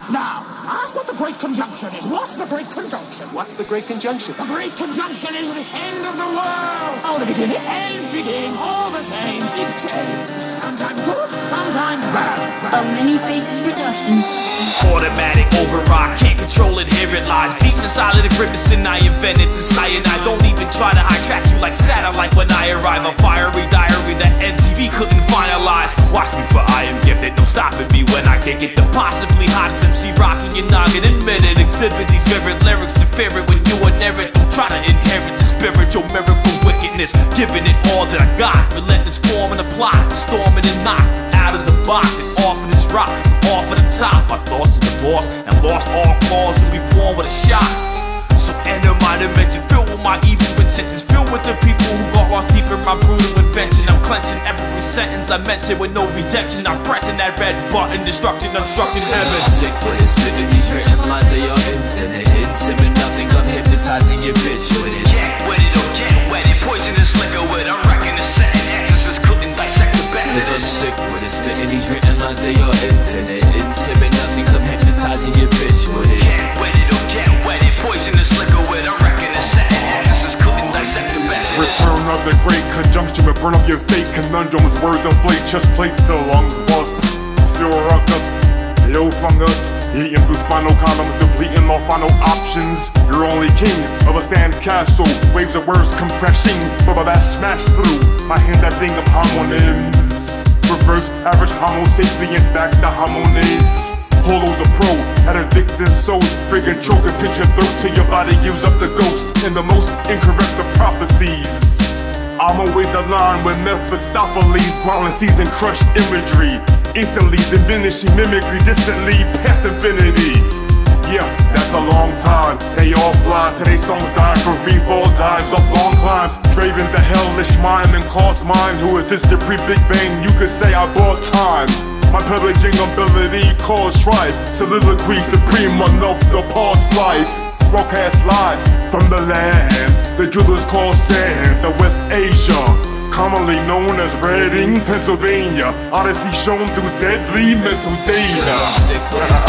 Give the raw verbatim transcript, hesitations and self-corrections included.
Now, ask what the Great Conjunction is. What's the Great Conjunction? What's the Great Conjunction? The Great Conjunction is the end of the world. Oh, the beginning and begin, all the same. Big change. Sometimes good, sometimes bad. M three nyFacez Productions. Automatic override, can't control it, here it lies. Deep inside of the grimace, and I invented the cyanide. Don't even try to high track you like satellite when I arrive. A fiery diary that M T V couldn't finalize. Watch me for I am gifted, no stopping me when I can get the possibly hottest M C rocking your noggin. Admit it, exhibit these vivid lyrics to fear it when you inherit it. Don't try to inherit the spiritual miracle wickedness. Giving it all that I got, relentless form and a plot, storming and knock out of the box and off of this rock, off of the top. My thoughts are divorced and lost all cause to be born with a shot. So enter my dimension, filled with my evil intentions, filled with the people who got lost deep in my brutal invention. I'm clenching every sentence I mention with no redemption. I'm pressing that red button, destruction, obstructing heaven. Sick with it, spitting these written lines, they are infinite. Intimate nothings, I'm hypnotizing your bitch with it. Get with it or get wet it, poisonous liquor with I'm wrecking the setting. Exorcists couldn't dissect the best. Cause I'm sick with it, spitting these written lines, they are infinite. Intimate nothings, I'm hypnotizing your bitch with it. Get with it or get wet it, poisonous liquor with I'm wrecking the setting. Exorcists couldn't dissect the best. Return of the Great Conjunction will burn up your fake conundrums. Words inflate chest plates till lungs bust. Still ruckus, yo fungus, eating through spinal columns, depleting all final options. You're only king of a sand castle. Waves of words compressing, but that smash through my hand that thing of homonyms. Reverse average homo sapiens back to hominids. Holo's a pro at evicting souls. Friggin' choke and pinch your throat till your body gives up the ghost. In the most incorrect of prophecies, I'm always aligned with Mephistopheles. Growling season crushed imagery, instantly diminishing mimicry, distantly past infinity. Yeah, that's a long time. They all fly till they songs die from free fall dives up long climbs. Draven's the hellish mime and Caust mine, who existed pre-Big Bang. You could say I bought time. My pillaging ability caused strife. Soliloquy supreme enough to pause flights. Broadcast live from the land the jewelers call sands of West Asia, commonly known as Reading, Pennsylvania. Odyssey shown through deadly mental data. Sick with it,